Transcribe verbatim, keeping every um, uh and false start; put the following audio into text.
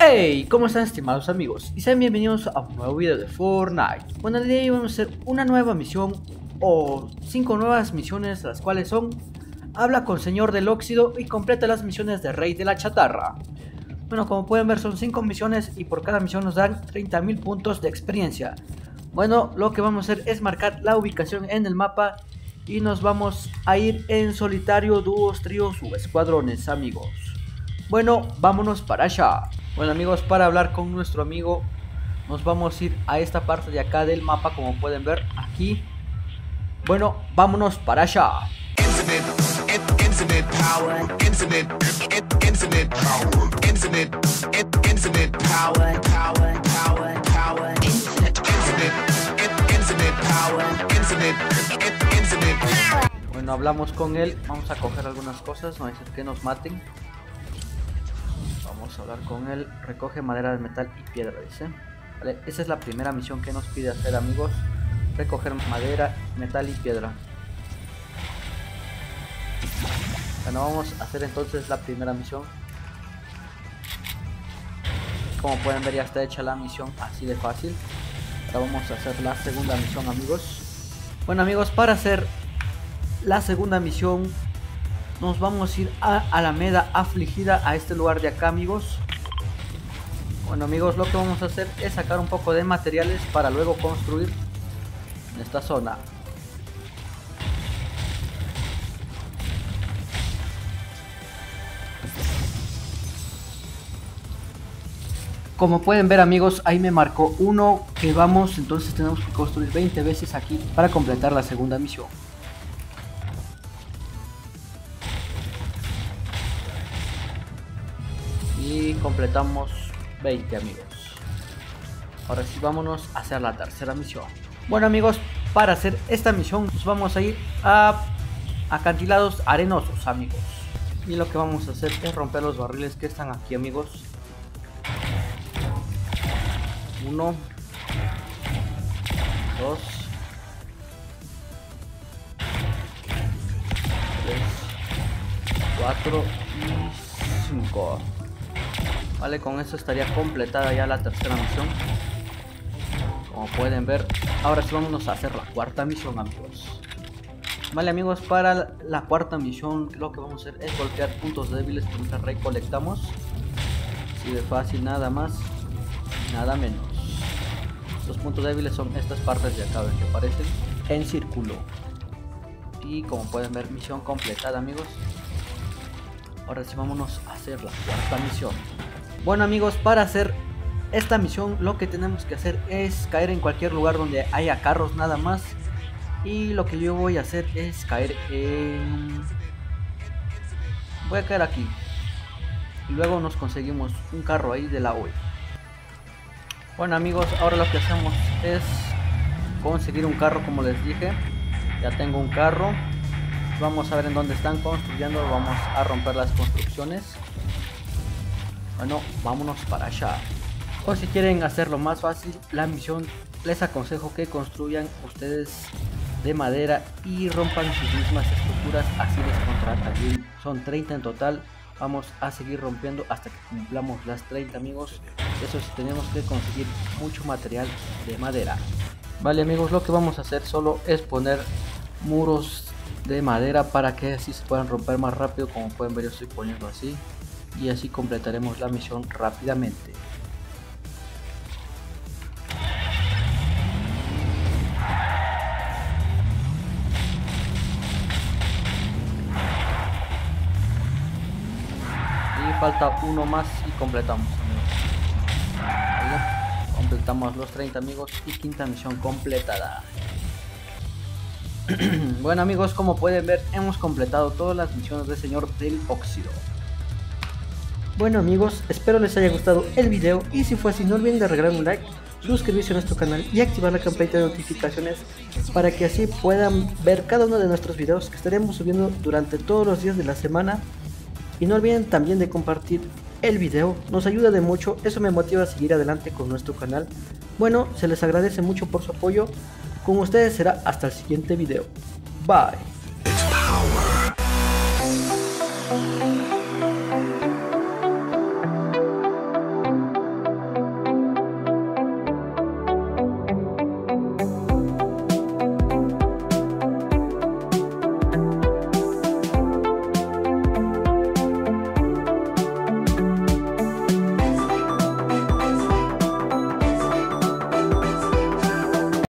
Hey, ¿cómo están, estimados amigos? Y sean bienvenidos a un nuevo video de Fortnite. Bueno, el día de hoy vamos a hacer una nueva misión o cinco nuevas misiones, las cuales son: habla con Señor del Óxido y completa las misiones de Rey de la Chatarra. Bueno, como pueden ver, son cinco misiones y por cada misión nos dan treinta mil puntos de experiencia. Bueno, lo que vamos a hacer es marcar la ubicación en el mapa y nos vamos a ir en solitario, dúos, tríos o escuadrones, amigos. Bueno, vámonos para allá. Bueno, amigos, para hablar con nuestro amigo nos vamos a ir a esta parte de acá del mapa, como pueden ver aquí. Bueno, vámonos para allá. Bueno, hablamos con él, vamos a coger algunas cosas, no hay que nos maten. Vamos a hablar con él. Recoge madera de metal y piedra, dice. Vale, esa es la primera misión que nos pide hacer, amigos. Recoger madera, metal y piedra. Bueno, vamos a hacer entonces la primera misión. Como pueden ver, ya está hecha la misión, así de fácil. Ahora vamos a hacer la segunda misión, amigos. Bueno, amigos, para hacer la segunda misión nos vamos a ir a Alameda Afligida, a este lugar de acá, amigos. Bueno, amigos, lo que vamos a hacer es sacar un poco de materiales para luego construir en esta zona. Como pueden ver, amigos, ahí me marcó uno que vamos, entonces tenemos que construir veinte veces aquí para completar la segunda misión. Y completamos veinte, amigos. Ahora sí, vámonos a hacer la tercera misión. Bueno, amigos, para hacer esta misión nos vamos a ir a acantilados arenosos, amigos. Y lo que vamos a hacer es romper los barriles que están aquí, amigos. Uno, dos, tres, cuatro y cinco. Vale, con eso estaría completada ya la tercera misión. Como pueden ver, ahora sí vámonos a hacer la cuarta misión, amigos. Vale, amigos, para la cuarta misión lo que vamos a hacer es golpear puntos débiles que nosotros recolectamos. Así de fácil, nada más, nada menos. Los puntos débiles son estas partes de acá, que aparecen en círculo. Y como pueden ver, misión completada, amigos. Ahora sí vámonos a hacer la cuarta misión. Bueno, amigos, para hacer esta misión lo que tenemos que hacer es caer en cualquier lugar donde haya carros, nada más. Y lo que yo voy a hacer es caer en... Voy a caer aquí. Y luego nos conseguimos un carro ahí de la U E. Bueno, amigos, ahora lo que hacemos es conseguir un carro, como les dije. Ya tengo un carro. Vamos a ver en dónde están construyendo. Vamos a romper las construcciones. Bueno, vámonos para allá. O si quieren hacerlo más fácil, la misión, les aconsejo que construyan ustedes de madera y rompan sus mismas estructuras. Así les contrata bien. Son treinta en total. Vamos a seguir rompiendo hasta que cumplamos las treinta, amigos. Eso sí, tenemos que conseguir mucho material de madera. Vale, amigos, lo que vamos a hacer solo es poner muros de madera para que así se puedan romper más rápido. Como pueden ver, yo estoy poniendo así. Y así completaremos la misión rápidamente. Y falta uno más y completamos, amigos. Vale, completamos los treinta, amigos, y quinta misión completada. Bueno, amigos, como pueden ver, hemos completado todas las misiones del Señor del Óxido. Bueno, amigos, espero les haya gustado el video, y si fue así no olviden de regalarme un like, suscribirse a nuestro canal y activar la campanita de notificaciones para que así puedan ver cada uno de nuestros videos que estaremos subiendo durante todos los días de la semana. Y no olviden también de compartir el video, nos ayuda de mucho, eso me motiva a seguir adelante con nuestro canal. Bueno, se les agradece mucho por su apoyo, con ustedes será hasta el siguiente video. Bye.